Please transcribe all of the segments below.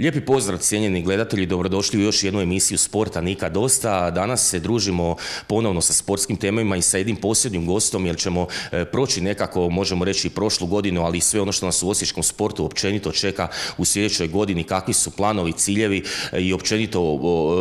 Lijepi pozdrav cijenjeni gledatelji, dobrodošli u još jednu emisiju Sporta nikad dosta. Danas se družimo ponovno sa sportskim temama i sa jednim posljednjim gostom jer ćemo proći nekako, možemo reći, prošlu godinu, ali i sve ono što nas u osječkom sportu općenito čeka u sljedećoj godini, kakvi su planovi, ciljevi i općenito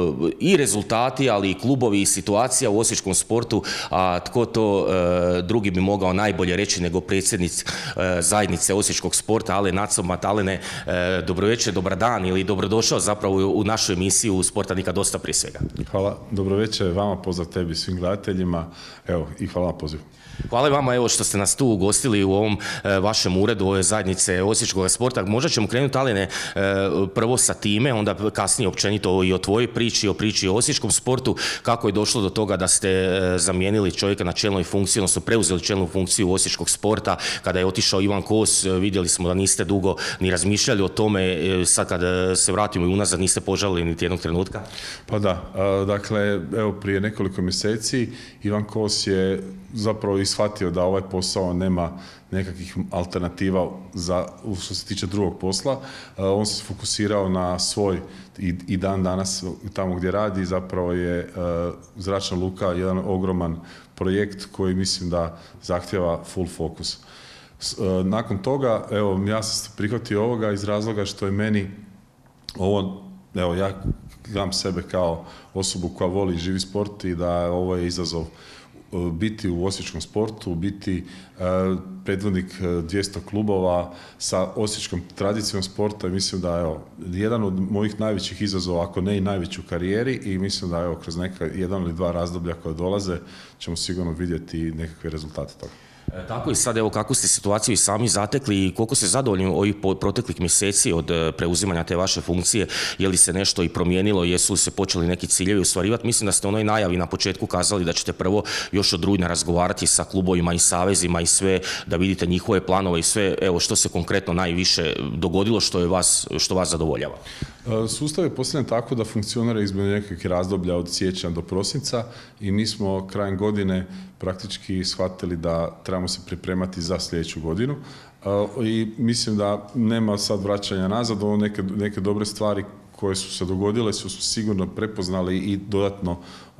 i rezultati, ali i klubovi i situacija u osječkom sportu, a tko to drugi bi mogao najbolje reći nego predsjednik zajednice osječkog sporta, Alen Acomat. Alene, dobro večer, dobar dan ili dobrodošao zapravo u našu emisiju Sporta nikad dosta prije svega. Hvala, dobro večer vama, pozdrav tebi svim gledateljima, evo i hvala na pozivu. Hvala vama evo što ste nas tu ugostili u ovom vašem uredu ove zajednice osječkog sporta. Možda ćemo krenuti, Alene, prvo sa time, onda kasnije općenito i o tvojoj priči, o priči o osječkom sportu, kako je došlo do toga da ste zamijenili čovjeka na čelnoj funkciji, odnosno preuzeli čelnu funkciju osječkog sporta. Kada je otišao Ivan Kos, vidjeli smo da niste dugo ni razmišljali o tome, sad kad se vratimo i unazad niste požalili niti jednog trenutka? Pa da, dakle, evo prije nekoliko mjeseci Ivan Kos je zapravo i shvatio da ovaj posao nema nekakvih alternativa što se tiče drugog posla. On se fokusirao na svoj i dan danas tamo gdje radi, zapravo je zračna luka jedan ogroman projekt koji mislim da zahtjeva full fokus. Nakon toga, evo, ja sam prihvatio ovoga iz razloga što je meni ovo, evo, ja gledam sebe kao osobu koja voli i živi sport i da ovo je izazov biti u osječkom sportu, biti predvodnik 200 klubova sa osječkom tradicijom sporta i mislim da je jedan od mojih najvećih izazova, ako ne i najveći u karijeri, i mislim da kroz jedan ili dva razdoblja koje dolaze ćemo sigurno vidjeti nekakve rezultate toga. Tako i sad, evo, kakvu ste situaciju i sami zatekli i koliko ste zadovoljni ovih proteklih mjeseci od preuzimanja te vaše funkcije, je li se nešto i promijenilo, jesu li se počeli neki ciljevi ostvarivati? Mislim da ste onoj najavi na početku kazali da ćete prvo još od rujna razgovarati sa klubovima i savezima i sve, da vidite njihove planove i sve, evo, što se konkretno najviše dogodilo, što vas zadovoljava? Sustav je postavljen tako da funkcionira između nekakvih razdoblja od siječnja do prosinca i mi smo krajem godine praktički shvatili da trebamo se pripremati za sljedeću godinu i mislim da nema sad vraćanja nazad, ovo neke dobre stvari koje su se dogodile su sigurno prepoznali i dodatno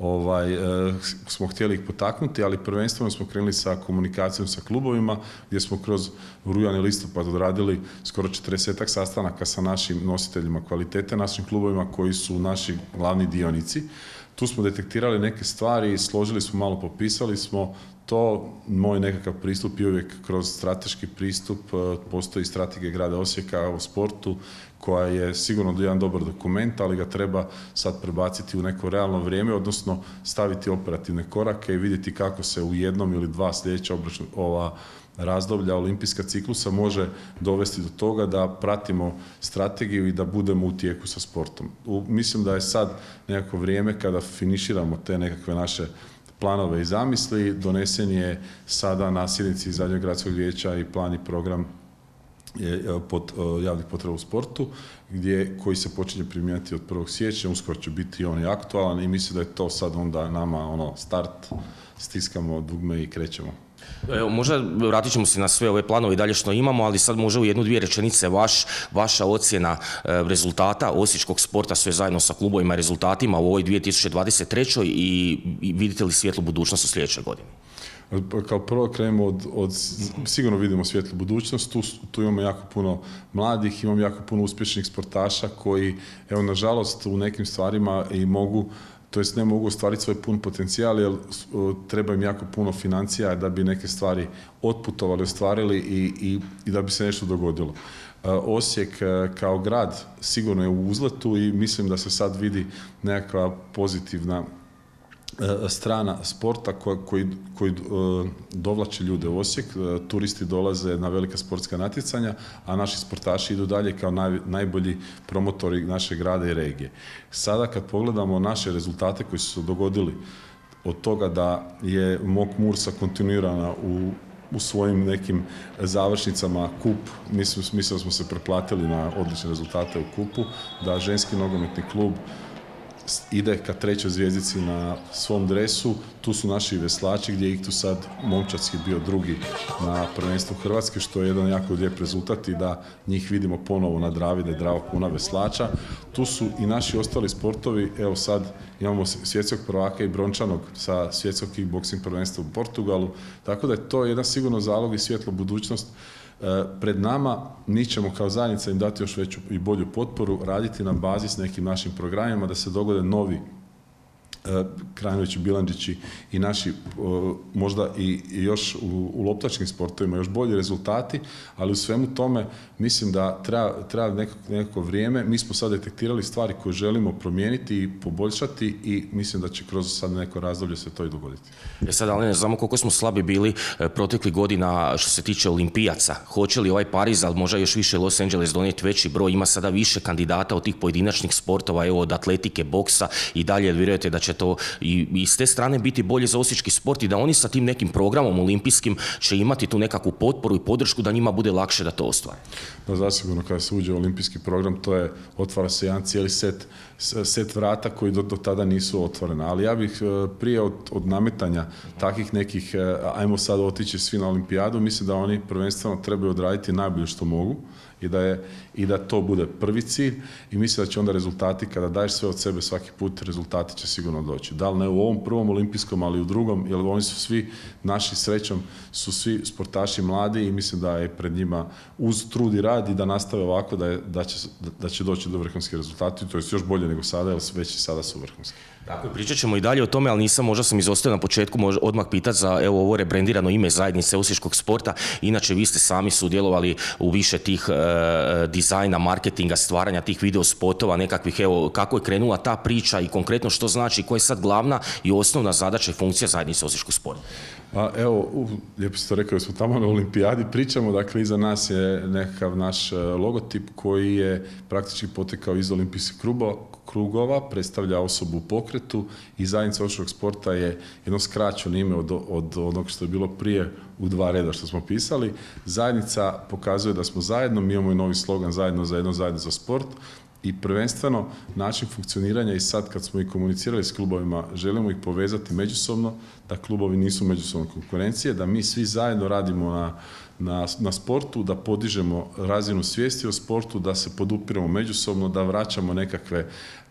smo htjeli ih potaknuti, ali prvenstveno smo krenuli sa komunikacijom sa klubovima gdje smo kroz rujan i listopad odradili skoro 40-ak sastanaka sa našim nositeljima kvalitete, našim klubovima koji su naši glavni dionici. Tu smo detektirali neke stvari, složili smo malo, popisali smo to. Moj nekakav pristup je uvijek kroz strateški pristup, postoji strategija grada Osijeka o sportu koja je sigurno jedan dobar dokument, ali ga treba sad prebaciti u neko realno vrijeme, odnosno staviti operativne korake i vidjeti kako se u jednom ili dva sljedeća razdoblja olimpijska ciklusa može dovesti do toga da pratimo strategiju i da budemo u tijeku sa sportom. Mislim da je sad nekako vrijeme kada finiširamo te nekakve naše planove i zamisli. Donesen je sada na sjednici zadnjeg gradskog vijeća i plan i program javnih potreba u sportu, koji se počinje primjenjivati od 1. siječnja, uskoro će biti on i aktualan i mislim da je to sad onda nama start, stiskamo dugme i krećemo. Evo, možda vratit ćemo se na sve ove planove i dalje što imamo, ali sad možda u jednu, dvije rečenice vaša ocjena rezultata osječkog sporta sve zajedno sa klubovima i rezultatima u ovoj 2023. i vidite li svjetlu budućnost u sljedećoj godini? Kao prvo krenemo sigurno vidimo svjetlu budućnost, tu imamo jako puno mladih, imamo jako puno uspješnih sportaša koji, evo, nažalost, u nekim stvarima i ne mogu ostvariti svoj pun potencijal jer treba im jako puno financija da bi neke stvari otputovali, ostvarili i da bi se nešto dogodilo. Osijek kao grad sigurno je u uzletu i mislim da se sad vidi nekakva pozitivna strana sporta koji dovlači ljude u Osijek. Turisti dolaze na velika sportska natjecanja, a naši sportaši idu dalje kao najbolji promotori našeg grada i regije. Sada kad pogledamo naše rezultate koji su se dogodili od toga da je MOK Mursa kontinuirana u svojim nekim završnicama, kup, mislim da smo se preplatili na odlične rezultate u kupu, da ženski nogometni klub ide ka trećoj zvjezdici na svom dresu. Tu su naši veslači gdje ih tu sad momčadski bio drugi na prvenstvu Hrvatske, što je jedan jako lijep rezultat i da njih vidimo ponovo na Dravi, da je Drava puna veslača. Tu su i naši ostali sportovi, evo sad imamo svjetskog prvaka i brončanog sa svjetskog kickboxing prvenstva u Portugalu, tako da je to jedan sigurno zalog i svjetlo budućnost pred nama. Mi ćemo kao zajednica im dati još veću i bolju potporu, raditi na bazi s nekim našim programima da se dogode novi Krajinovići, Bilandžići i naši možda i još u loptačkim sportovima još bolji rezultati, ali u svemu tome mislim da treba nekako vrijeme. Mi smo sad detektirali stvari koje želimo promijeniti i poboljšati i mislim da će kroz sad neko razdoblje se to i dogoditi. Sad, ali ne znamo koliko smo slabi bili proteklih godina što se tiče olimpijaca. Hoće li ovaj Pariz, ali možda još više Los Angeles donijeti veći broj? Ima sada više kandidata od tih pojedinačnih sportova, evo od atletike, boksa i dalje. Vjerujete da će to i s te strane biti bolje za osječki sport i da oni sa tim nekim programom olimpijskim će imati tu nekakvu potporu i podršku da njima bude lakše da to ostvare? Da, zasigurno kada se uđe u olimpijski program, otvara se jedan cijeli set vrata koji do tada nisu otvorena. Ali ja bih prije od nametanja takvih nekih, ajmo sad otići svi na olimpijadu, mislim da oni prvenstveno trebaju odraditi najbolje što mogu i da to bude prvi cilj i mislim da će onda rezultati, kada daješ sve od sebe svaki put, rezultati će sigurno doći. Da li ne u ovom prvom olimpijskom, ali u drugom, jer oni su svi, naši srećom, su svi sportaši mladi i mislim da je pred njima uz trud i rad i da nastave ovako da će doći do vrhunskih rezultata, to je još bolje nego sada, jer već i sada su vrhunski. Tako, pričat ćemo i dalje o tome, ali možda sam izostavio na početku odmah pitati za ovo rebrendirano ime zajednice osječkog sporta. Inače, vi ste sami sudjelovali u više tih dizajna, marketinga, stvaranja tih video spotova, nekakvih, evo, kako je krenula ta priča i konkretno što znači, koja je sad glavna i osnovna zadaća i funkcija zajednice osječkog sporta? Evo, lijepo ste to rekli, da smo tamo na olimpijadi, pričamo, dakle, iza nas je nekakav naš logotip koji je praktički potekao iz olimpijskih krugova, predstavlja osobu u pokretu i zajednica osječkog sporta je jedno skraćeno ime od onog što je bilo prije u 2 reda što smo pisali. Zajednica pokazuje da smo zajedno, mi imamo i novi slogan zajedno za jedno, zajedno za sport. I prvenstveno način funkcioniranja i sad kad smo i komunicirali s klubovima, želimo ih povezati međusobno, da klubovi nisu međusobno konkurencije, da mi svi zajedno radimo na sportu, da podižemo razinu svijesti o sportu, da se podupiramo međusobno, da vraćamo nekakve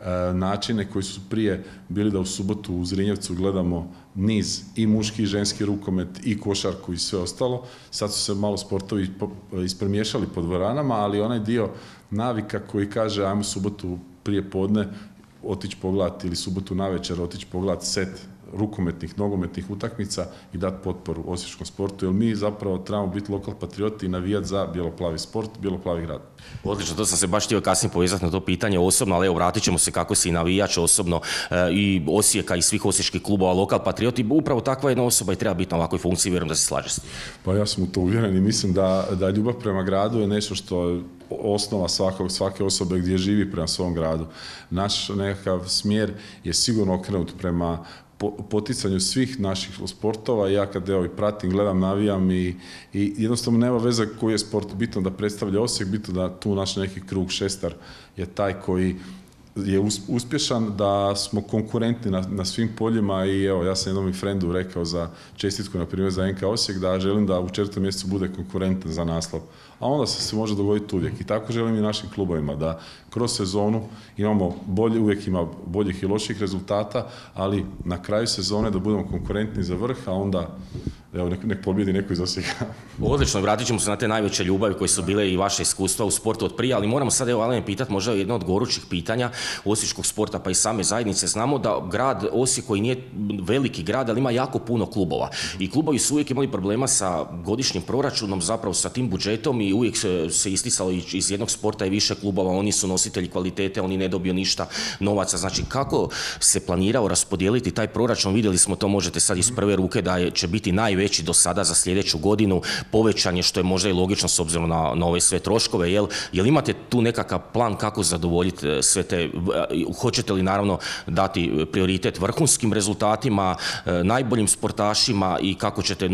načine koji su prije bili da u subotu u Zrinjevcu gledamo niz i muški i ženski rukomet i košarku i sve ostalo. Sad su se malo sportovi ispremiješali po dvoranama, ali onaj dio navika koji kaže ajmo subotu prije podne otići pogledati ili subotu navečer otići pogledati set rukometnih, nogometnih utakmica i dati potporu osječkom sportu, jer mi zapravo trebamo biti lokal patrioti i navijati za bijelo-plavi sport, bijelo-plavi grad. Odlično, to sam se baš htio kasnije povezati na to pitanje osobno, ali evo, vratit ćemo se kako si navijač osobno i Osijeka i svih osječkih klubova, lokal patrioti, upravo takva jedna osoba i treba biti na ovakvoj funkciji, vjerujem da se slaže s tim. Pa ja sam u to uvjeren i mislim da ljubav prema gradu je nešto što je osnova svake osobe gdje živi prema svom gradu. Naš nekakav smjer je sigurno okrenut prema poticanju svih naših sportova. Ja kad i pratim, gledam, navijam i jednostavno nema veze koji je sport, bitno da predstavlja Osijek, bitno da tu naš neki krug šestar je taj koji je uspješan, da smo konkurentni na svim poljima i evo, ja sam jednom i frendu rekao za čestitku, na primjer za NK Osijek, da želim da u 4. mjesecu bude konkurentan za naslov. A onda se može dogoditi uvijek. I tako želim i našim klubovima, da kroz sezonu imamo uvijek ima boljih i loših rezultata, ali na kraju sezone da budemo konkurentni za vrh, a onda evo, nek pobjedi neko iz Osijeka. Odlično, vratit ćemo se na te najveće ljubavi koje su bile i vaše iskustva u sportu od prije, ali moramo sad Alen pitati možda jedno od gorućih pitanja osječkog sporta pa i same zajednice. Znamo da grad Osijek koji nije veliki grad, ali ima jako puno klubova. I klubovi su uvijek imali problema sa godišnjim proračunom, zapravo sa tim budžetom i uvijek se isticalo iz jednog sporta i više klubova, oni su nositelji kvalitete, oni ne dobiju ništa novaca. Znači, kako se planirao raspodijeliti taj proračun? Vidjeli smo to, možete sad iz prve ruke, da će biti najveći do sada za sljedeću godinu, povećan je, što je možda i logično s obzirom na ove sve troškove. Jel imate tu nekakav plan kako zadovoljiti sve te, hoćete li naravno dati prioritet vrhunskim rezultatima, najboljim sportašima i kako ćete nositi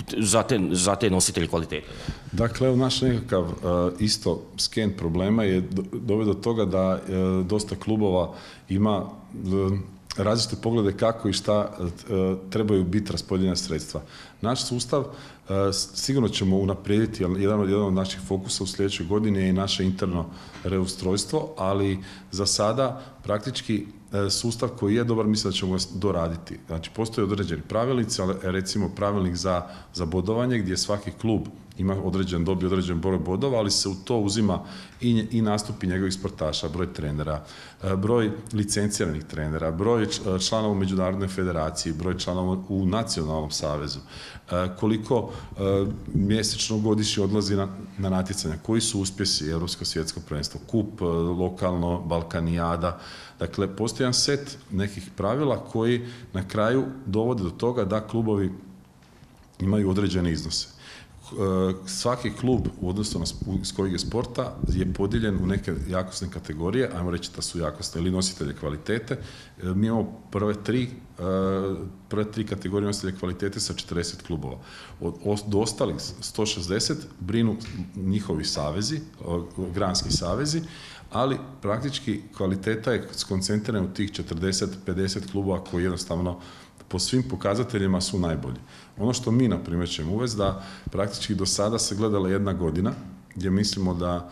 za te nositelje kvalitete? Dakle, evo naš nekakav isto sken problema je doveo do toga da dosta klubova ima različite poglede kako i šta trebaju biti raspodijeljena sredstva. Naš sustav sigurno ćemo unaprijediti, jedan od naših fokusa u sljedećoj godini je i naše interno reustrojstvo, ali za sada praktički sustav koji je dobar, mislim da ćemo ga doraditi. Znači, postoje određeni pravilnici, ali recimo pravilnik za bodovanje gdje svaki klub ima dobije određen broj bodova, ali se u to uzima i nastupi njegovih sportaša, broj trenera, broj licenciranih trenera, broj članova u međunarodnoj federaciji, broj članova u nacionalnom savezu, koliko mjesečno godišnje odlazi na natjecanja, koji su uspjesi Europsko svjetsko prvenstvo, kup, lokalno, Balkanijada. Dakle, postoji jedan set nekih pravila koji na kraju dovode do toga da klubovi imaju određene iznose. Svaki klub u odnosu iz kojeg je sporta je podijeljen u neke jakosne kategorije, ajmo reći da su jakosne ili nositelje kvalitete. Mi imamo prve tri kategorije nositelje kvalitete sa 40 klubova. Do ostalih 160 brinu njihovi savezi, granski savezi, ali praktički kvaliteta je skoncentrirana u tih 40-50 klubova koji jednostavno po svim pokazateljima su najbolji. Ono što mi, na primjer, ćemo uvesti da praktički do sada se gledala jedna godina gdje mislimo da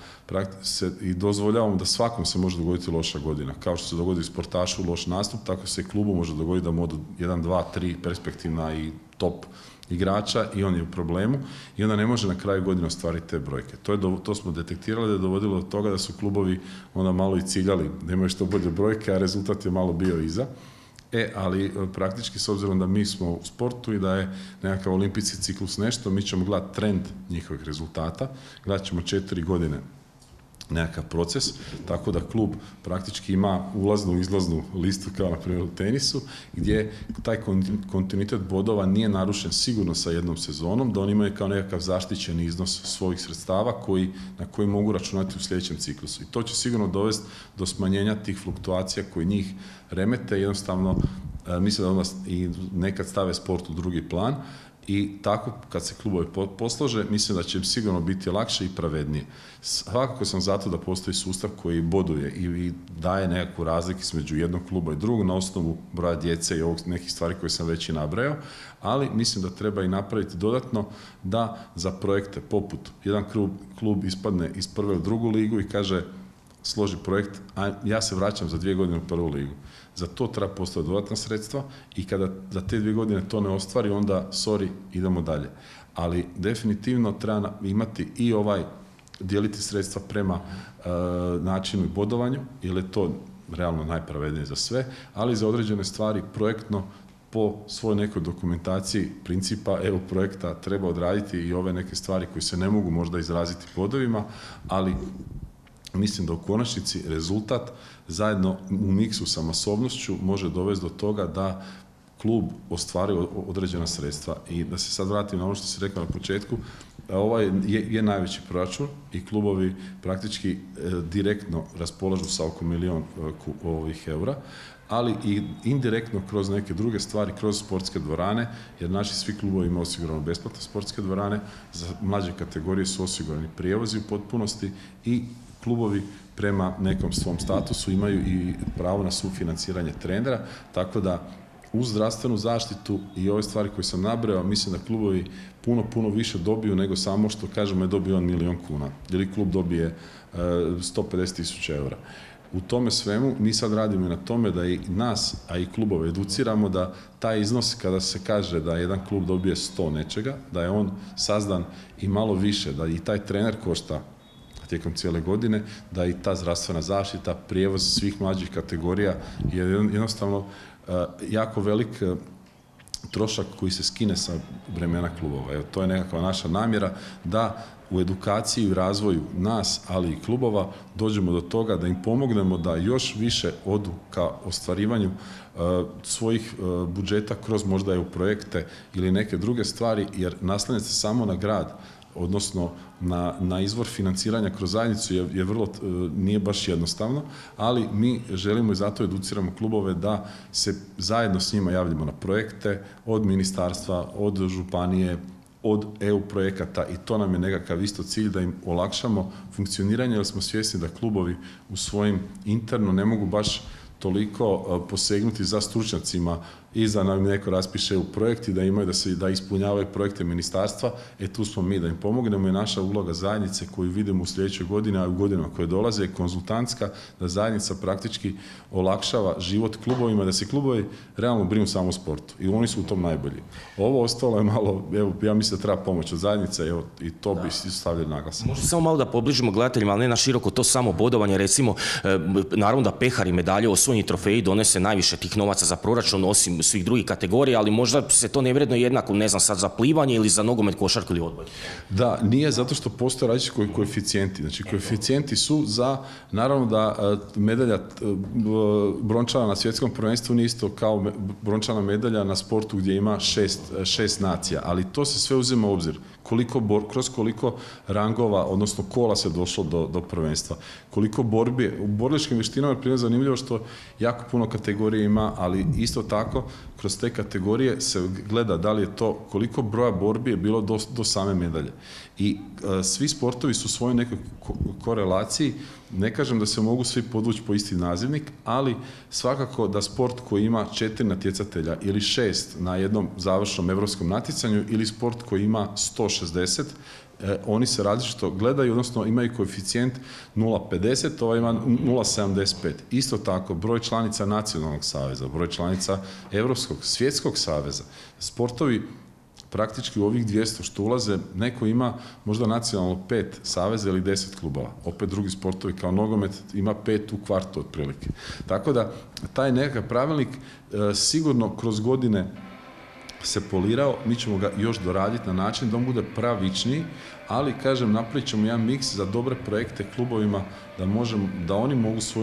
i dozvoljavamo da svakom se može dogoditi loša godina. Kao što se dogodi sportašu loš nastup, tako se i klubu može dogoditi da mu odu 1, 2, 3 perspektivna i top igrača i on je u problemu i onda ne može na kraju godine ostvariti te brojke. To smo detektirali da je dovodilo do toga da su klubovi onda malo i ciljali da imaju što bolje brojke, a rezultat je malo bio iza. Ali praktički s obzirom da mi smo u sportu i da je nekakav olimpijski ciklus nešto, mi ćemo gledati trend njihovih rezultata, gledat ćemo 4 godine nekakav proces, tako da klub praktički ima ulaznu i izlaznu listu kao na primjer u tenisu, gdje taj kontinuitet bodova nije narušen sigurno sa jednom sezonom, da oni imaju kao nekakav zaštićeni iznos svojih sredstava na koji mogu računati u sljedećem ciklusu. I to će sigurno dovesti do smanjenja tih fluktuacija koji njih remete, jednostavno mislim da onda i nekad stave sport u drugi plan i tako kad se klubovi poslože, mislim da će im sigurno biti lakše i pravednije. Svakako sam zato da postoji sustav koji boduje i daje nekakvu razliku između jednog kluba i drugog na osnovu broja djece i ovog nekih stvari koje sam već i nabrajao, ali mislim da treba i napraviti dodatno da za projekte poput jedan klub ispadne iz prve u drugu ligu i kaže složi projekt, a ja se vraćam za 2 godine u prvu ligu. Za to treba postaviti dodatna sredstva i kada za te 2 godine to ne ostvari, onda sorry, idemo dalje. Ali definitivno treba imati i dijeliti sredstva prema načinu i bodovanju, jer je to realno najpravednije za sve, ali za određene stvari projektno po svojoj nekoj dokumentaciji principa EU projekta treba odraditi i ove neke stvari koje se ne mogu možda izraziti bodovima, ali mislim da u konačnici rezultat zajedno u miksu sa masovnošću može dovesti do toga da klub ostvari određena sredstva. I da se sad vratim na ono što si rekao na početku, ovaj je najveći proračun i klubovi praktički direktno raspolažu sa oko 1 milijun eura, ali i indirektno kroz neke druge stvari, kroz sportske dvorane, jer naši svi klubovi imaju osigurano besplatno sportske dvorane, za mlađe kategorije su osigurani prijevozi u potpunosti i klubovi prema nekom svom statusu imaju i pravo na sufinanciranje trenera, tako da uz zdravstvenu zaštitu i ove stvari koje sam nabrojao, mislim da klubovi puno više dobiju nego samo što kažemo je dobio 1 milijun kuna ili klub dobije 150.000 eura. U tome svemu mi sad radimo na tome da i nas, a i klubove educiramo da taj iznos kada se kaže da jedan klub dobije 100 nečega, da je on sazdan i malo više, da i taj trener košta tijekom cijele godine, da i ta zdravstvena zaštita, prijevoz svih mlađih kategorija je jednostavno jako velik trošak koji se skine sa bremena klubova. Evo, to je nekakva naša namjera da u edukaciji i razvoju nas, ali i klubova, dođemo do toga da im pomognemo da još više odu ka ostvarivanju svojih budžeta kroz možda EU projekte ili neke druge stvari, jer naslanjati se samo na grad, odnosno na izvor financiranja kroz zajednicu je vrlo, nije baš jednostavno, ali mi želimo i zato educiramo klubove da se zajedno s njima javljamo na projekte od ministarstva, od županije, od EU projekata i to nam je nekakav isto cilj da im olakšamo funkcioniranje jer smo svjesni da klubovi u svojim interno ne mogu baš toliko posegnuti za stručnjacima i da nam neko raspiše u projekti, da imaju da ispunjavaju projekte ministarstva, tu smo mi da im pomognemo i naša uloga zajednice koju vidimo u sljedećoj godini, a u godinama koje dolaze je konzultantska, da zajednica praktički olakšava život klubovima, da se klubovi realno brinu samo o sportu i oni su u tom najbolji. Ovo ostalo je malo, evo, ja mislim da treba pomoć od zajednice, evo, i to bi stavljali naglasak. Možda samo malo da pobližimo gledateljima, ali ne na široko, to samo bodovanje, recimo, naravno da pehari, medalje, osvojeni trofeji donese najviše tih novaca za proračun, osim svih drugih kategorija, ali možda se to nevredno jednako, ne znam sad, za plivanje ili za nogomet, košarku ili odboj. Da, nije zato što postoje različiti koeficijenti. Znači, koeficijenti su za, naravno da medalja brončana na svjetskom prvenstvu nije isto kao brončana medalja na sportu gdje ima šest nacija, ali to se sve uzima u obzir. Kroz koliko rangova, odnosno kola se došlo do prvenstva. Koliko borbi, u boriličkim vještinama je primjer zanimljivo što jako puno kategorija ima, ali isto tako kroz te kategorije se gleda da li je to, koliko broja borbi je bilo do same medalje. I svi sportovi su u svojoj nekoj korelaciji, ne kažem da se mogu svi podvući po isti nazivnik, ali svakako da sport koji ima 4 natjecatelja ili 6 na jednom završnom europskom natjecanju ili sport koji ima 160, oni se različito gledaju, odnosno imaju koeficijent 0,50, ovaj ima 0,75. Isto tako, broj članica nacionalnog saveza, broj članica Europskog, svjetskog saveza. Sportovi praktički u ovih 200 što ulaze, neko ima možda nacionalno 5 saveza ili 10 klubova. Opet drugi sportovi kao nogomet ima 5 u kvartu otprilike. Tako da, taj nekakav pravilnik sigurno kroz godine se polirao, mi ćemo ga još doraditi na način da on bude pravičniji, ali kažem, napravit ćemo jedan miks za dobre projekte klubovima da oni mogu svoju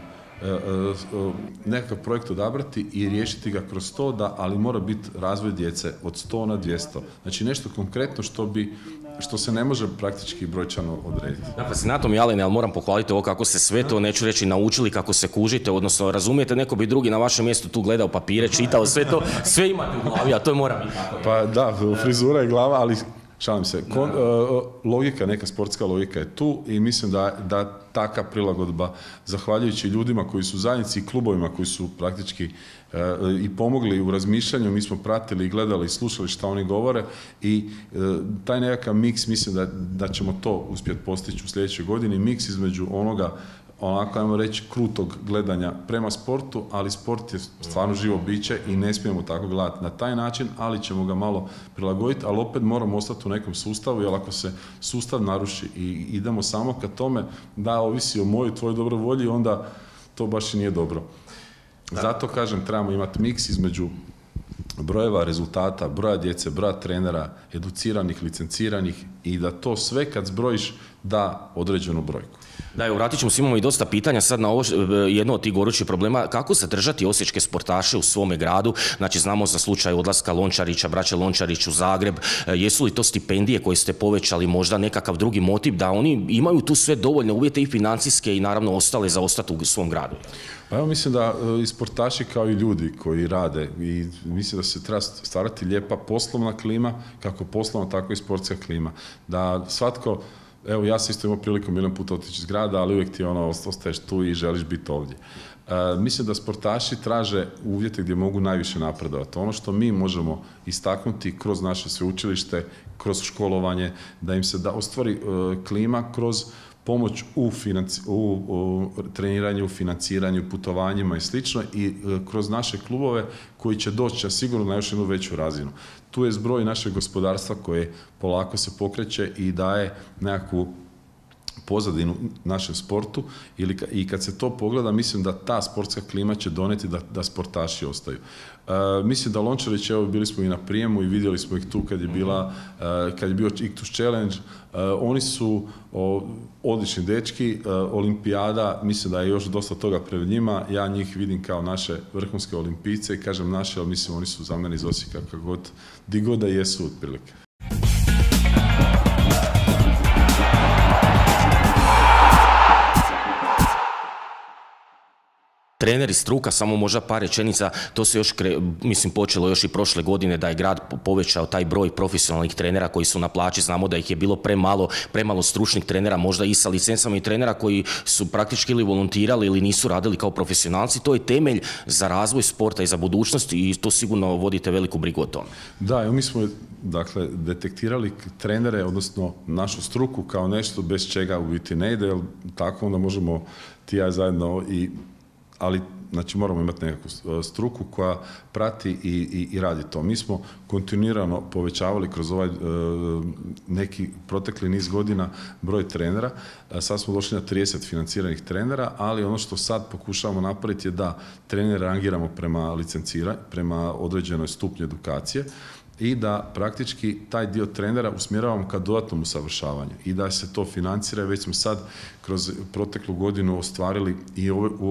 nekakav projekt odabrati i riješiti ga kroz to, ali mora biti razvoj djece od 100 na 200. Znači nešto konkretno što se ne može praktički brojčano odrediti. Da, fascinantno mi, Alene, ali moram pohvaliti ovo kako se sve to, neću reći naučili, kako se kužite, odnosno razumijete, neko bi drugi na vašem mjestu tu gledao papire, čitao sve to, sve imate u glavi, a to mora biti tako. Pa da, frizura i glava, ali šalim se, logika, neka sportska logika je tu i mislim da taka prilagodba, zahvaljujući ljudima koji su u zajednici i klubovima koji su praktički i pomogli u razmišljanju, mi smo pratili i gledali i slušali šta oni govore i taj nekakav miks, mislim da ćemo to uspjeti postići u sljedećoj godini, miks između onoga, onako, ajmo reći, krutog gledanja prema sportu, ali sport je stvarno živo biće i ne smijemo tako gledati na taj način, ali ćemo ga malo prilagoditi, ali opet moramo ostati u nekom sustavu, jer ako se sustav naruši i idemo samo ka tome da ovisi o mojoj, tvojoj dobroj volji, onda to baš i nije dobro. Zato, kažem, trebamo imati miks između brojeva, rezultata, broja djece, broja trenera, educiranih, licenciranih i da to sve kad zbrojiš da određenu brojku. Da, evo, vratit ćemo se, imamo i dosta pitanja sad na ovo, jedno od tih gorućih problema, kako zadržati osječke sportaše u svome gradu, znači znamo za slučaj odlaska Lončarića, braće Lončarić u Zagreb, jesu li to stipendije koje ste povećali, možda nekakav drugi motiv da oni imaju tu sve dovoljne uvjete i financijske i naravno ostale za ostati u svom gradu? Pa evo, mislim da i sportaši kao i ljudi koji rade i mislim da se treba stvarati lijepa poslovna klima, kako poslovna tako i sportska klima, da svatko. Evo, ja sam isto imao priliku jedan put otići iz grada, ali uvijek ti ostaješ tu i želiš biti ovdje. Mislim da sportaši traže uvjete gdje mogu najviše napredovati. Ono što mi možemo istaknuti kroz naše sveučilište, kroz školovanje, da im se ostvari klima kroz pomoć u treniranju, financiranju, putovanjima i slično i kroz naše klubove koji će doći sigurno na još jednu veću razinu. Tu je zbroj našeg gospodarstva koje polako se pokreće i daje nekakvu pozadinu našem sportu i kad se to pogleda, mislim da ta sportska klima će donijeti da sportaši ostaju. Mislim da Lončarić, evo, bili smo i na prijemu i vidjeli smo ih tu kad je bio Ictus Challenge. Oni su odlični dečki, olimpijada, mislim da je još dosta toga pred njima, ja njih vidim kao naše vrhunske olimpijce i kažem naše, ali mislim oni su za mene iz Osijeka di god da jesu otprilike. treneri, struka, samo možda par rečenica, to se još, počelo još i prošle godine da je grad povećao taj broj profesionalnih trenera koji su na plaći, znamo da ih je bilo premalo stručnih trenera, možda i sa licencama i trenera koji su praktički ili volontirali ili nisu radili kao profesionalci, to je temelj za razvoj sporta i za budućnost i to sigurno vodite veliku brigu o tome. Da, mi smo dakle detektirali trenere, odnosno našu struku kao nešto bez čega u biti ne ide, jer tako onda možemo ti ja zajedno ali znači moramo imati nekakvu struku koja prati i radi to. Mi smo kontinuirano povećavali kroz ovaj neki protekli niz godina broj trenera. Sad smo došli na 30 financiranih trenera, ali ono što sad pokušavamo napraviti je da trenere rangiramo prema određenoj stupnju edukacije i da praktički taj dio trenera usmjeravamo ka dodatnom usavršavanju i da se to financira. Već smo sad kroz proteklu godinu ostvarili i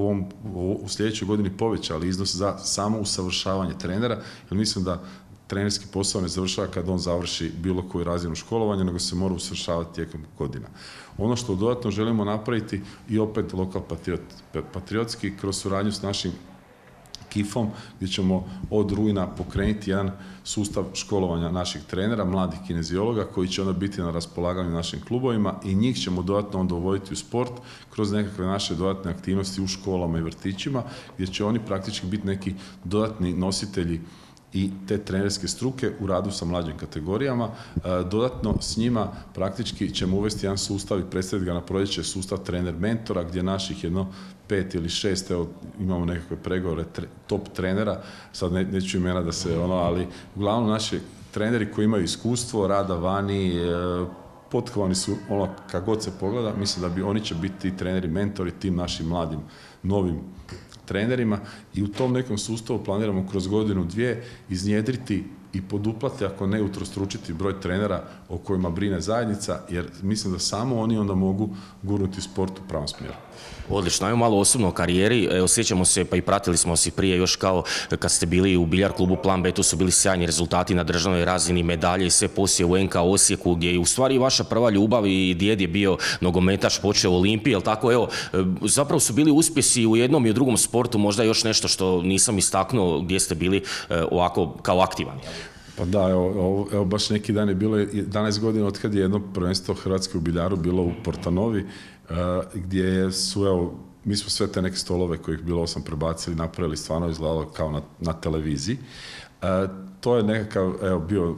u sljedećoj godini povećali iznos za samo usavršavanje trenera, jer mislim da trenerski posao ne završava kad on završi bilo koju razinu školovanja, nego se mora usavršavati tijekom godina. Ono što dodatno želimo napraviti i opet lokal patriotski kroz suradnju s našim KIF-om, gdje ćemo od rujna pokrenuti jedan sustav školovanja naših trenera, mladih kineziologa, koji će onda biti na raspolaganju našim klubovima i njih ćemo dodatno onda uvoditi u sport kroz nekakve naše dodatne aktivnosti u školama i vrtićima, gdje će oni praktički biti neki dodatni nositelji i te trenerske struke u radu sa mlađim kategorijama. Dodatno s njima praktički ćemo uvesti jedan sustav i predstaviti ga na proljeće, sustav trener mentora, gdje naših 5 ili 6, evo imamo nekakve pregovore top trenera, sad neću imena da se ali uglavnom naši treneri koji imaju iskustvo rada vani, potkovani su kako god se pogleda, mislim da oni će biti treneri mentori tim našim mladim novim trenerima i u tom nekom sustavu planiramo kroz godinu, dvije iznjedriti i poduplati, ako ne utrostručiti broj trenera o kojima brine zajednica, jer mislim da samo oni onda mogu gurnuti sport u pravom smjeru. Odlično, ajmo malo osobno o karijeri. Evo, sjećamo se, pa i pratili smo se prije još kao kad ste bili u biljar klubu Plan B, tu su bili sjajni rezultati na državnoj razini, medalje i sve poslije u NK Osijeku, gdje je u stvari vaša prva ljubav i djed je bio nogometaš, počeo u Olimpiji, jel tako? Evo, zapravo su bili uspjesi u jednom i u drugom sportu, možda još nešto što nisam istaknuo, gdje ste bili ovako kao aktivan. Pa da, evo baš neki dan je bilo 11 godina od kad je jedno prvenstvo Hrvatske u biljaru bilo u Portanovi, gdje su, mi smo sve te neke stolove kojih bilo 8 prebacili, napravili, stvarno izgledalo kao na televiziji. To je nekakav, bio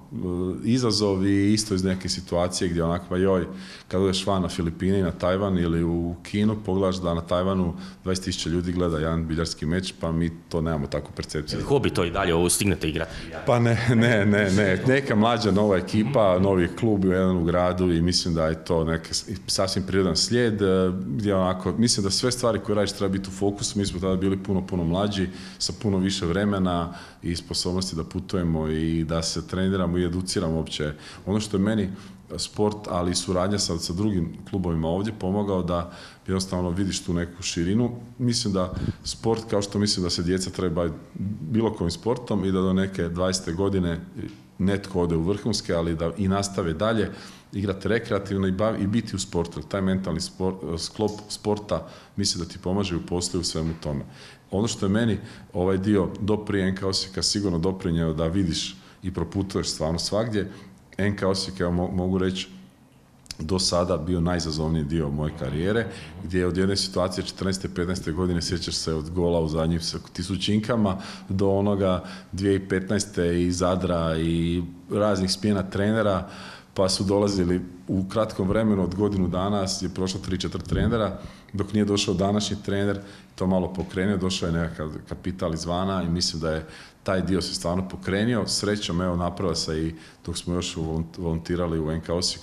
izazov i isto iz neke situacije gdje onako, kad odeš van na Filipine i na Tajvan ili u Kinu, pogledaš da na Tajvanu 20.000 ljudi gleda jedan biljarski meč, pa mi to nemamo takvu percepciju. Hobi to i dalje, ovo stignete igrati? Pa ne. Neka mlađa nova ekipa, novi klub u gradu i mislim da je to neki sasvim prirodan slijed, gdje onako, mislim da sve stvari koje radiš treba biti u fokusu. Mi smo tada bili puno mlađi, sa puno više vremena i sposobnosti da putujemo i da se treniramo i educiramo uopće. Ono što je meni sport, ali i suradnja sa drugim klubovima ovdje pomogao da jednostavno vidiš tu neku širinu. Mislim da sport, kao što mislim da se djeca treba baviti bilo kojim sportom i da do neke 20. godine netko ode u vrhunske, ali da i nastave dalje igrati rekreativno i biti u sportu. Taj mentalni sklop sporta mislim da ti pomaže u poslu u svemu tome. Ono što je meni ovaj dio do prije NK Osijeka sigurno doprinjeo da vidiš i proputuješ stvarno svagdje. NK Osijek, mogu reći, do sada bio najizazovniji dio moje karijere, gdje je od jedne situacije 14. 15. godine, sjećaš se od gola u zadnjim tisućinkama, do onoga 2015. i Zadra i raznih smjena trenera, pa su dolazili u kratkom vremenu od godinu dana je prošlo 3-4 trenera, dok nije došao današnji trener, to malo pokrenio, došao je nekakav kapital izvana i mislim da je taj dio se stvarno pokrenio. Srećom, napravila se i dok smo još volontirali u NK Osijeku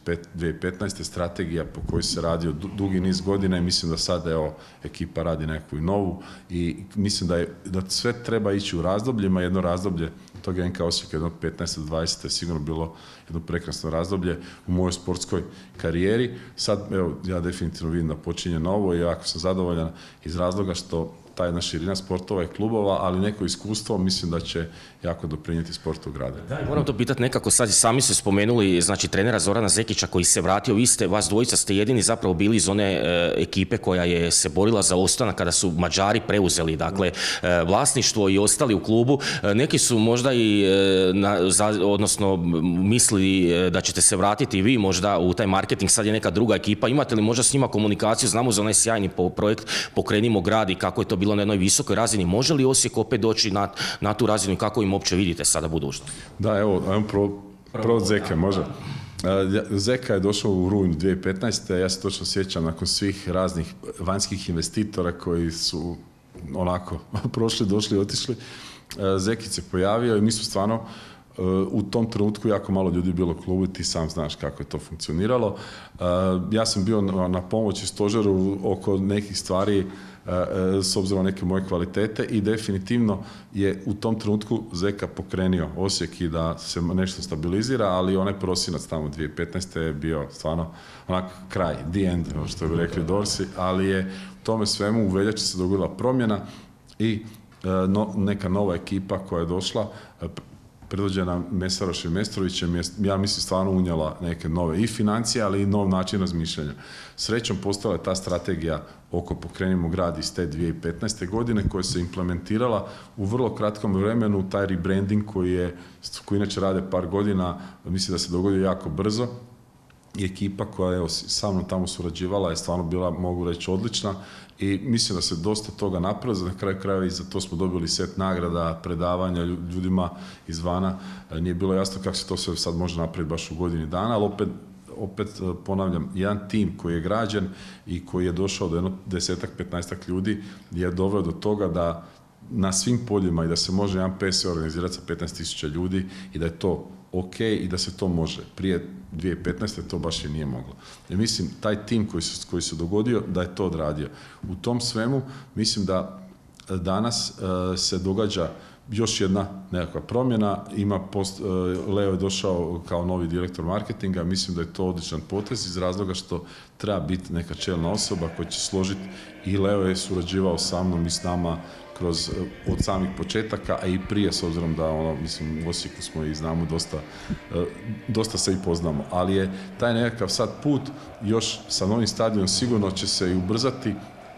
2015. strategija po kojoj se radio dugi niz godina i mislim da sad ekipa radi neku i novu i mislim da sve treba ići u razdobljima. Jedno razdoblje tog NK Osijeka, jedno 15-20 je sigurno bilo jedno prekrasno razdoblje u mojoj sportskoj karijeri. Sad, ja definitivno vidim da počinje novo i jako sam zadovoljan iz razloga što ta jedna širina sportova i klubova, ali neko iskustvo mislim da će jako doprinijeti sportu u gradu. Da, moram to pitati nekako, sad sami ste spomenuli, znači trenera Zorana Zekića koji se vratio, vas dvojica ste jedini zapravo bili iz one ekipe koja je se borila za ostanak kada su Mađari preuzeli, dakle, vlasništvo i ostali u klubu. Neki su možda i, odnosno mislili da ćete se vratiti vi možda u taj marketing, sad je neka druga ekipa. Imate li možda s njima komunikaciju? Znamo za onaj sjajni projekt Pokrenimo grad i kako je to bilo na jednoj visokoj razini. Može li Osijek opet doći na tu razinu i kako im uopće vidite sada budućnost? Da, evo, ajmo prvo od Zeke, može. Zeka je došao u rujnu 2015. Ja se točno sjećam nakon svih raznih vanjskih investitora koji su onako prošli, došli, otišli. Zekić se pojavio i mi smo stvarno u tom trenutku jako malo ljudi bilo u klubu i ti sam znaš kako je to funkcioniralo. Ja sam bio na pomoći stožeru oko nekih stvari s obzirom na neke moje kvalitete i definitivno je u tom trenutku Zeka pokrenio Osijek i da se nešto stabilizira, ali onaj prosinac tamo 2015. je bio stvarno onak kraj, the end, što bi rekli Dorsi, ali je u tome svemu u veljači se dogodila promjena i neka nova ekipa koja je došla, predvođena Mesarošem i Mestrovićem, ja mislim stvarno unijela neke nove i financije, ali i nov način razmišljanja. Srećom postala je ta strategija oko Pokrenimo grad iz te 2015. godine koja se implementirala u vrlo kratkom vremenu, taj rebranding koji inače rade par godina, mislim da se dogodio jako brzo i ekipa koja je sa mnom tamo surađivala je stvarno bila, mogu reći, odlična i mislim da se dosta toga napravilo, na kraju krajeva i za to smo dobili set nagrada, predavanja ljudima izvana. Nije bilo jasno kako se to sve sad može napraviti baš u godini dana, ali opet ponavljam, jedan tim koji je građen i koji je došao do jedno 10-15 ljudi je doveo do toga da na svim poljima i da se može jedan PS organizirati sa 15.000 ljudi i da je to ok i da se to može. Prije 2015. to baš i nije moglo. I mislim, taj tim koji se dogodio, da je to odradio. U tom svemu, mislim da danas se događa još jedna nekakva promjena. Leo je došao kao novi direktor marketinga, mislim da je to odličan potez iz razloga što treba biti neka čelna osoba koja će složiti i Leo je surađivao sa mnom i s nama od samih početaka, a i prije, s obzirom da mislim, u Osijeku smo i znamo dosta se i poznamo, ali je taj nekakav sad put još sa novim stadionom sigurno će se i ubrzati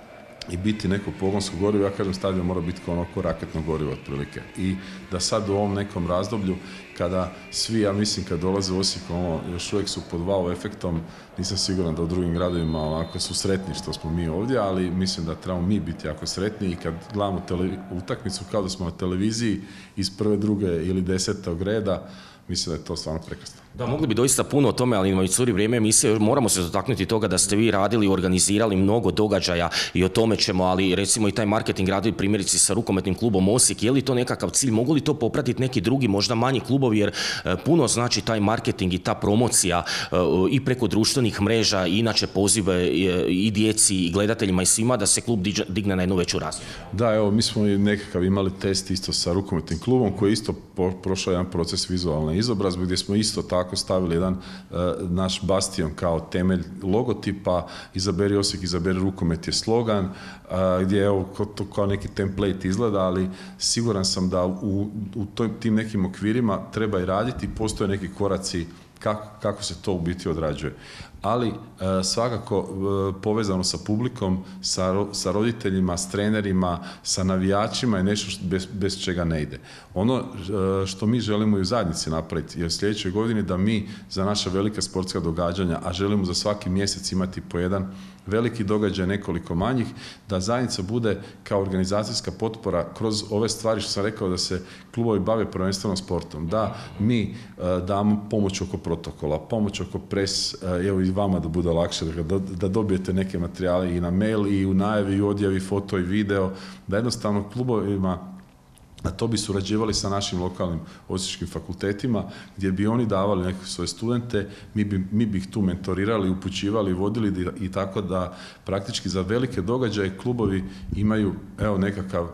i biti neko pogonsko gorivo. Ja kažem, stadion mora biti kao raketno gorivo otprilike. I da sad u ovom nekom razdoblju kada svi, ja mislim, kad dolaze u Osijek, još uvijek su pod wow efektom, nisam siguran da u drugim gradovima onako su sretni što smo mi ovdje, ali mislim da trebamo mi biti jako sretni i kad gledamo utakmicu kao da smo na televiziji iz prve, druge ili 10. reda, mislim da je to stvarno prekrasno. Da, mogli bi doista puno o tome, ali nam curi vrijeme emisije, moramo se dotaknuti toga da ste vi radili, organizirali mnogo događaja i o tome ćemo, ali recimo i taj marketing radili primjerice sa rukometnim klubom Osijek, je li to nekakav cilj, mogu li to popratiti neki drugi, možda manji klubovi, jer puno znači taj marketing i ta promocija i preko društvenih mreža i inače pozive i djeci i gledateljima i svima da se klub digne na jednu veću razinu. Da, evo, mi smo nekakav imali test isto sa rukometnim klubom koji je isto prošao jedan proces vizualne izobrazbe gdje smo isto tako stavili jedan naš bastion kao temelj logotipa, izaberi Osijek, izaberi rukomet je slogan, gdje evo to kao neki template izgleda, ali siguran sam da u tim nekim okvirima treba i raditi, postoje neki koraci kako se to u biti odrađuje. Ali svakako povezano sa publikom, sa roditeljima, s trenerima, sa navijačima je nešto bez čega ne ide. Ono što mi želimo i u zajednici napraviti je u sljedećoj godini da mi za naša velika sportska događanja, a želimo za svaki mjesec imati po jedan veliki događaj, nekoliko manjih, da zajednica bude kao organizacijska potpora kroz ove stvari što sam rekao da se klubovi bave prvenstveno sportom, da mi damo pomoć oko protokola, pomoć oko pres, evo i vama da bude lakše, da dobijete neke materijale i na mail i u najavi i odjavi, foto i video, da jednostavno klubovima, a to bi surađivali sa našim lokalnim osječkim fakultetima, gdje bi oni davali neke svoje studente, mi bi ih tu mentorirali, upućivali, vodili i tako da praktički za velike događaje klubovi imaju nekakvu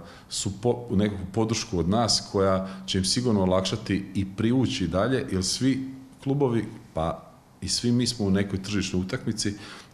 podršku od nas koja će im sigurno olakšati i privući dalje, jer svi klubovi, pa i svi mi smo u nekoj tržišnoj utakmici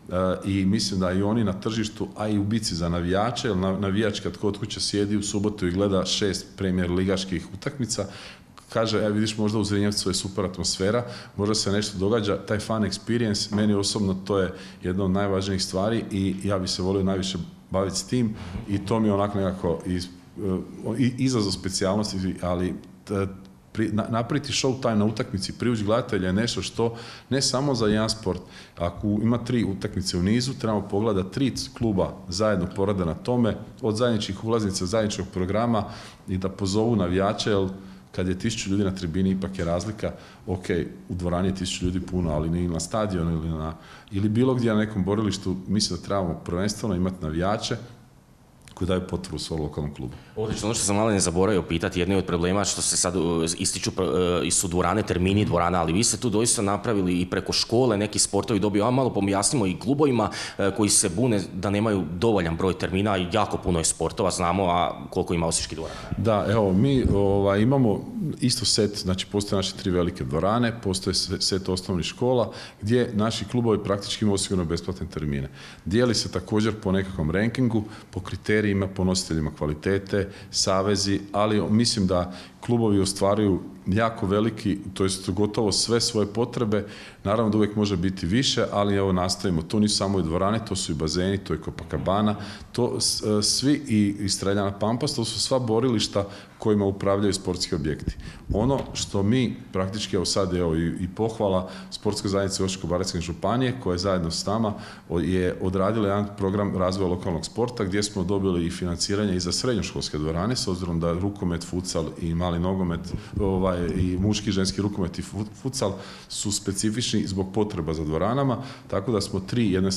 i mislim da i oni na tržištu, a i u bici za navijače, jer navijač kad kod kuće sjedi u subotu i gleda 6 premijer ligaških utakmica, kaže, vidiš, možda u Zrinjevcu je super atmosfera, možda se nešto događa, taj fan experience, meni osobno to je jedna od najvažnijih stvari i ja bi se volio najviše baviti s tim i to mi je onako nekako izazov specijalnosti, ali napraviti showtime na utakmici, privući gledatelja je nešto što ne samo za jedan sport. Ako ima 3 utakmice u nizu, trebamo pogledati 3 kluba zajedno porade na tome, od zajedničkih ulaznica, zajedničkog programa i da pozovu navijače, jer kad je 1000 ljudi na tribini, ipak je razlika, ok, u dvorani je 1000 ljudi puno, ali ni na stadionu ili bilo gdje na nekom borilištu, mislim da trebamo prvenstveno imati navijače koji daju potporu svom lokalnom klubu. Odlično, ono što sam malo ne zaboravio pitati, jedno od problema što se sad ističu su dvorane, termini dvorana, ali vi ste tu doista napravili i preko škole neki sportovi dobiju, a malo pomjasnimo i klubovima koji se bune da nemaju dovoljan broj termina i jako puno je sportova, znamo, a koliko ima osječkih dvorana. Da, evo, mi imamo isto set, znači postoje naše 3 velike dvorane, postoje set osnovnih škola gdje naši klubovi praktički imaju osigurano besplatne termine. Dijeli se također po nekakvom rankingu, po kriterijima, po nositeljima kvalitete, savezi, ali mislim da klubovi ostvaruju jako veliki, to jest gotovo sve svoje potrebe, naravno da uvijek može biti više, ali evo nastavimo, to nisu samo i dvorane, to su i bazeni, to je Copacabana, to svi i Streljana Pampas, to su sva borilišta kojima upravljaju sportski objekti. Ono što mi praktički, evo sad i pohvala Sportska zajednica Osječko-baranjske županije, koja je zajedno s nama je odradila jedan program razvoja lokalnog sporta gdje smo dobili i financiranje i za srednjoškolske dvorane, s obzirom da rukomet, futsal i mali nogomet, i muški, ženski rukomet i futsal su specifični zbog potreba za dvoranama, tako da smo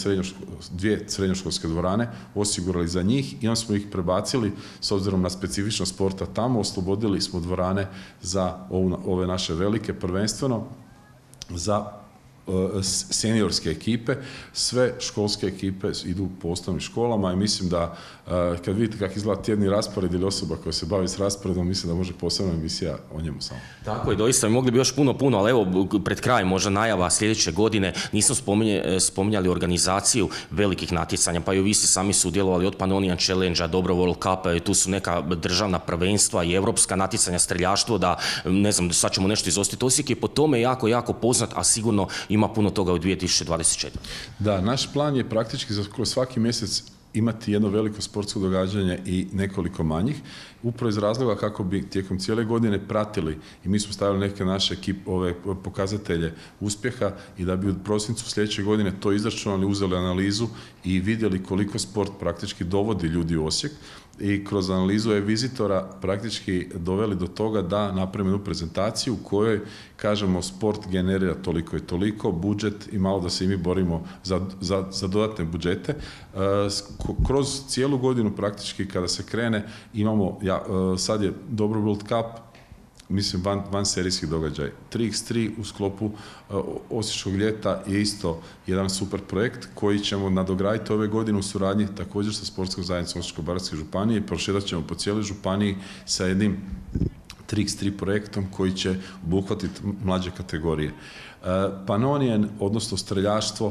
2 srednjoškolske dvorane osigurali za njih i onda smo ih prebacili s obzirom na specifičnost sporta tamo, oslobodili smo dvorane za ove naše velike, prvenstveno za seniorske ekipe, sve školske ekipe idu po osnovnim školama i mislim da kad vidite kako izgleda tjedni raspored ili osoba koja se bavi s rasporedom, mislim da može posebna emisija o njemu samo. Tako je, doista mogli bi još puno, ali evo pred kraj možda najava sljedeće godine, nismo spominjali organizaciju velikih natjecanja, pa i vi ste sami sudjelovali od Pannonian Challenge-a, Dobro World Cup, tu su neka državna prvenstva i europska natjecanja, streljaštvo, da ne znam, sad ćemo nešto izostiti. Osijek je po tome jako poznat, a sigurno ima puno toga u 2024. Da, naš plan je praktički za svaki mjesec imati jedno veliko sportsko događanje i nekoliko manjih, upravo iz razloga kako bi tijekom cijele godine pratili i mi smo stavili neke naše pokazatelje uspjeha i da bi u prosincu sljedeće godine to izračunali, uzeli analizu i vidjeli koliko sport praktički dovodi ljudi u Osijek i kroz analizu e-vizitora praktički doveli do toga da napravimo jednu prezentaciju u kojoj kažemo sport generira toliko i toliko, budžet i malo da se i mi borimo za dodatne budžete. Kroz cijelu godinu praktički kada se krene imamo, sad je Dobro World Cup, mislim van serijski događaj. 3x3 u sklopu Osječkog ljeta je isto jedan super projekt koji ćemo nadograditi ove godine u suradnji također sa Sportskom zajednicom Osječko-baranjske županije i proširat ćemo po cijeloj županiji sa jednim 3x3 projektom koji će obuhvatiti mlađe kategorije. Pannonian, odnosno streljaštvo,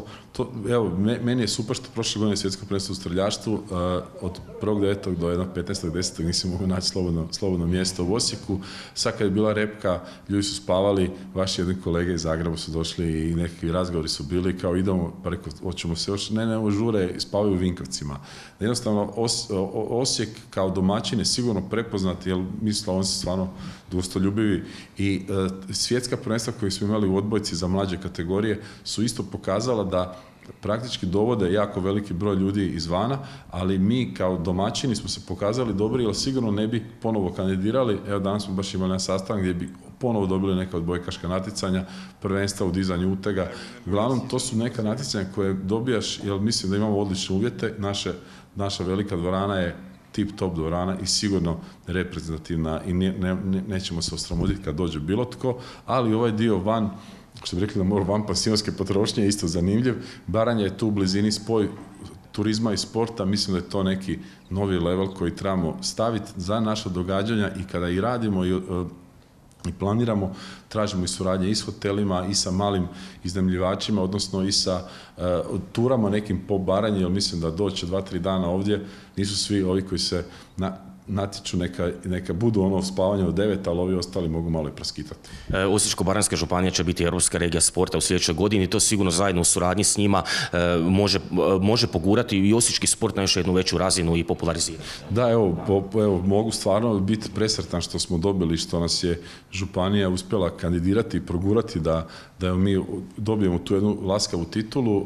meni je super što prošle godine svjetsko prvenstvo u streljaštvu, od 1.9. do 15.10. nisi mogu naći slobodno mjesto u Osijeku. Sad kad je bila repka, ljudi su spavali, vaši jedni kolege iz Zagreba su došli i nekakvi razgovori su bili, kao idemo, pa rekao, hoćemo se još, ne, žure, spavaju u Vinkovcima. Jednostavno, Osijek kao domaćin je sigurno prepoznat, jer mi Slavonci stvarno dostoljubivi i svjetska prvenstva koje smo imali u odbojci za mlađe kategorije su isto pokazala da praktički dovode jako veliki broj ljudi izvana, ali mi kao domaćini smo se pokazali dobri, jer sigurno ne bi ponovo kandidirali. Evo danas smo baš imali jedan sastanak gdje bi ponovo dobili neka odbojkaška natjecanja, prvenstva u dizanju utega. Uglavnom, to su neka natjecanja koje dobijaš, jer mislim da imamo odlične uvjete. Naša velika dvorana je tip-top dvorana i sigurno reprezentativna i nećemo se osramotiti kad dođe bilo tko, ali ovaj dio van, što bi rekli da mora van pasionske potrošnje, je isto zanimljiv. Baranja je tu u blizini spoj turizma i sporta, mislim da je to neki novi level koji trebamo staviti za naša događanja i kada i radimo i planiramo, tražimo i suradnje i s hotelima i sa malim iznajmljivačima, odnosno i sa turama nekim po Baranji, jer mislim da doći 2-3 dana ovdje nisu svi ovi koji se natječu, neka budu ono spavanje od 9, ali ovi ostali mogu malo i praskitati. Osječko-baranjska županija će biti europska regija sporta u sljedećoj godini i to sigurno zajedno u suradnji s njima može pogurati i osječki sport na još jednu veću razinu i popularizirati. Da, evo, mogu stvarno biti presretan što smo dobili, što nas je županija uspjela kandidirati i progurati da mi dobijemo tu jednu laskavu titulu.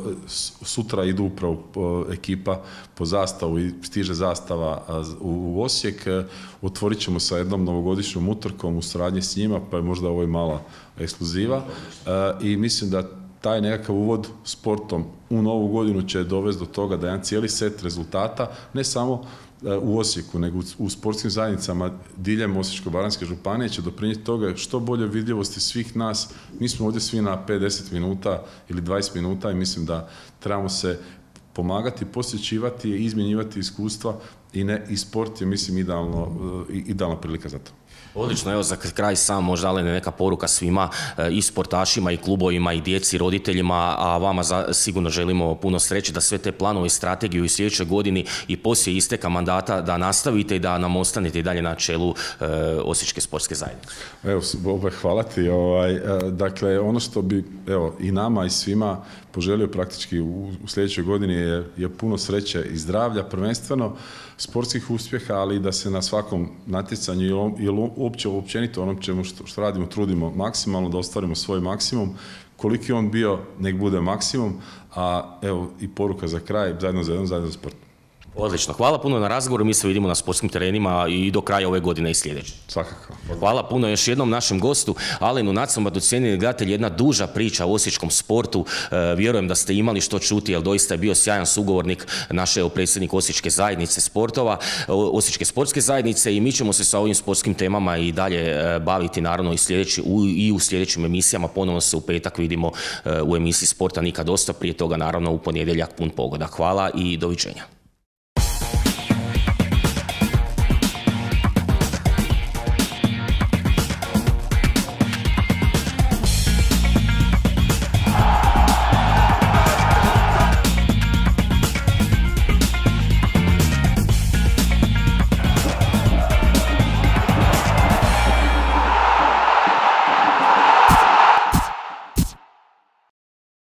Sutra idu upravo ekipa po zastavu i stiže zastava u Osijek. Otvorit ćemo sa jednom novogodišnjom utrkom u suradnji s njima, pa je možda ovo i mala ekskluziva. I mislim da taj nekakav uvod sportom u novu godinu će dovesti do toga da jedan cijeli set rezultata, ne samo u Osijeku, nego u sportskim zajednicama diljem Osječko-baranjske županije će doprinijeti toga što bolje vidljivosti svih nas. Mi smo ovdje svi na 5-10 minuta ili 20 minuta i mislim da trebamo se pomagati, posjećivati i izmjenjivati iskustva i sport je, mislim, idealna prilika za to. Odlično, evo za kraj sam možda ali neka poruka svima i sportašima i klubovima i djeci i roditeljima, a vama sigurno želimo puno sreće da sve te planove i strategiju i sljedećoj godini i poslije isteka mandata da nastavite i da nam ostanete i dalje na čelu Osječke sportske zajednice. Evo, hvala ti. Dakle, ono što bi i nama i svima poželio praktički u sljedećoj godini je puno sreće i zdravlja, prvenstveno sportskih uspjeha, ali i da se na svakom natjecanju ili općenito onom čemu što radimo, trudimo maksimalno, da ostvarimo svoj maksimum. Koliki on bio, nek bude maksimum, a evo i poruka za kraj, zajedno za sport. Odlično, hvala puno na razgovoru, mi se vidimo na sportskim terenima i do kraja ove godine i sljedeće. Svakako. Hvala puno još jednom našem gostu, Alenu Nacomatu, cijenjeni gledatelji, jedna duža priča o osječkom sportu. Vjerujem da ste imali što čuti, jer doista je bio sjajan sugovornik naš predsjednik Osječke zajednice sportova, Osječke sportske zajednice, i mi ćemo se sa ovim sportskim temama i dalje baviti, naravno i u sljedećim emisijama. Ponovno se u petak vidimo u emisiji Sporta nikad dosta, prije toga naravno u ponedjeljak pun pogoda. Hvala i doviđenja.